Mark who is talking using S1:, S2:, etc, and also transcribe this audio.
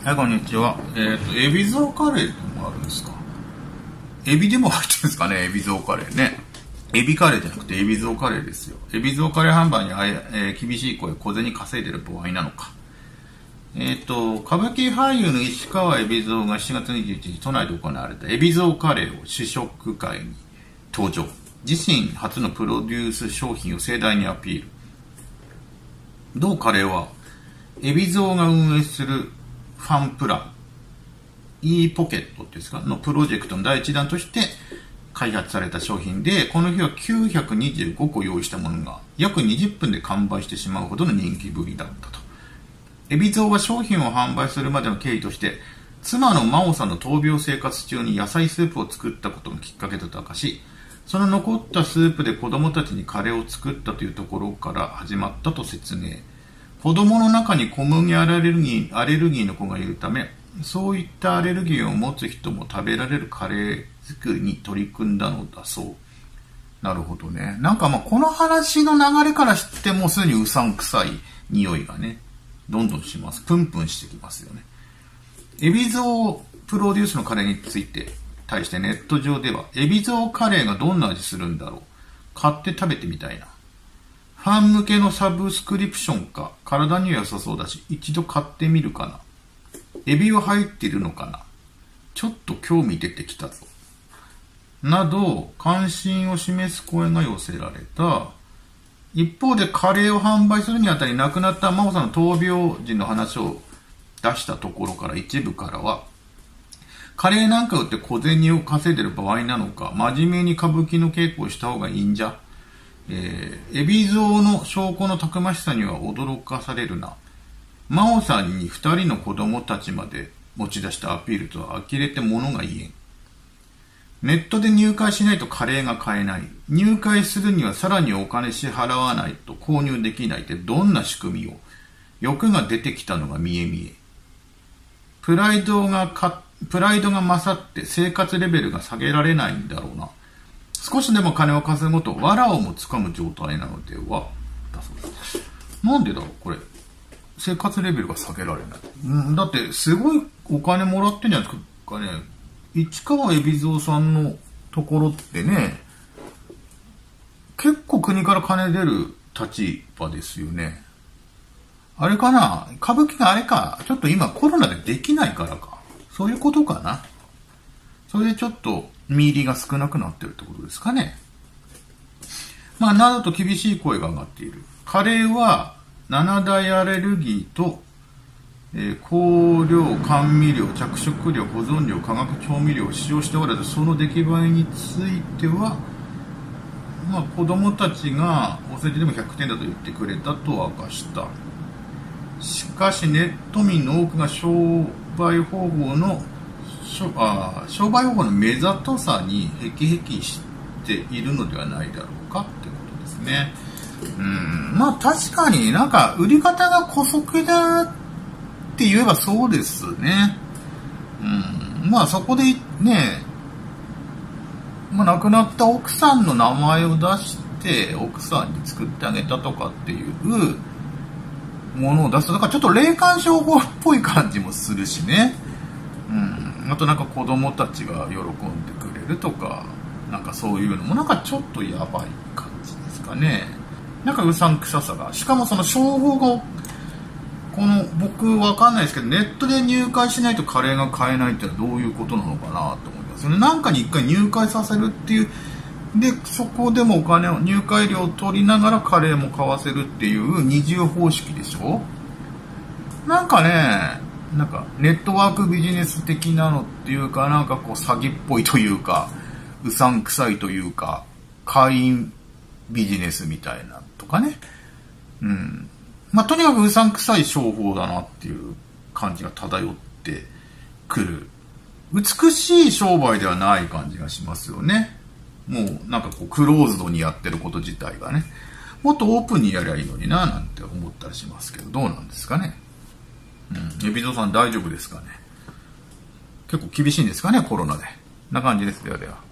S1: はい、こんにちは。エビゾウカレーってもあるんですか？エビでも入ってるんですかね、エビゾウカレーね。エビカレーじゃなくてエビゾウカレーですよ。エビゾウカレー販売に厳しい声、小銭稼いでる場合なのか。歌舞伎俳優の石川海老蔵が7月21日都内で行われた海老蔵カレーを試食会に登場。自身初のプロデュース商品を盛大にアピール。同カレーは海老蔵が運営するファンプラン e ポケットっていうんですかのプロジェクトの第一弾として開発された商品で、この日は925個用意したものが約20分で完売してしまうほどの人気ぶりだったと。海老蔵は商品を販売するまでの経緯として、妻の真央さんの闘病生活中に野菜スープを作ったことがきっかけだと明かし、その残ったスープで子供たちにカレーを作ったというところから始まったと説明。子供の中に小麦アレルギーの子がいるため、そういったアレルギーを持つ人も食べられるカレー作りに取り組んだのだそう。なるほどね。なんかこの話の流れから知ってもすでにうさんくさい匂いがね、どんどんします。プンプンしてきますよね。海老蔵プロデュースのカレーについて対してネット上では、海老蔵カレーがどんな味するんだろう、買って食べてみたいな、ファン向けのサブスクリプションか、体には良さそうだし一度買ってみるかな、エビは入っているのかな、ちょっと興味出てきたぞなど関心を示す声が寄せられた。一方でカレーを販売するにあたり、亡くなった真央さんの闘病時の話を出したところから一部からは、カレーなんか売って小銭を稼いでる場合なのか、真面目に歌舞伎の稽古をした方がいいんじゃ、海老蔵の証拠のたくましさには驚かされるな。真央さんに2人の子供たちまで持ち出したアピールとは呆れて物が言えん。ネットで入会しないとカレーが買えない。入会するにはさらにお金支払わないと購入できないってどんな仕組みを。欲が出てきたのが見え見え。プライドが勝って生活レベルが下げられないんだろうな。少しでも金を稼ぐと藁をもつかむ状態なのではだそうです。なんでだろうこれ。生活レベルが下げられない。だってすごいお金もらってんじゃないですかね。市川海老蔵さんのところってね、結構国から金出る立場ですよね。あれかな、歌舞伎があれか、ちょっと今コロナでできないからか。そういうことかな。それでちょっと見入りが少なくなってるってことですかね。などと厳しい声が上がっている。カレーは7大アレルギーと香料、甘味料、着色料、保存料、化学調味料を使用しておらず、その出来栄えについては、子供たちがお世辞でも100点だと言ってくれたと明かした。しかしネット民の多くが商売方法の目ざとさにへきへきしているのではないだろうかってことですね。確かになんか売り方が姑息だって言えばそうですね。そこでね、亡くなった奥さんの名前を出して奥さんに作ってあげたとかっていうものを出す。だからちょっと霊感商法っぽい感じもするしね。あとなんか子供たちが喜んでくれるとか、なんかそういうのもなんかちょっとやばい感じですかね。なんかうさんくささが。しかもその商法が僕わかんないですけど、ネットで入会しないとカレーが買えないってのはどういうことなのかなと思いますよね。なんかに一回入会させるっていう。で、そこでもお金を、入会料を取りながらカレーも買わせるっていう二重方式でしょ。なんかね、なんかネットワークビジネス的なのっていうか、なんか詐欺っぽいというか、うさんくさいというか、会員ビジネスみたいなとかね。とにかくうさんくさい商法だなっていう感じが漂ってくる。美しい商売ではない感じがしますよね。もうなんかクローズドにやってること自体がね、もっとオープンにやりゃいいのにななんて思ったりしますけど、どうなんですかね。海老蔵さん大丈夫ですかね。結構厳しいんですかね、コロナで。な感じです。ではでは。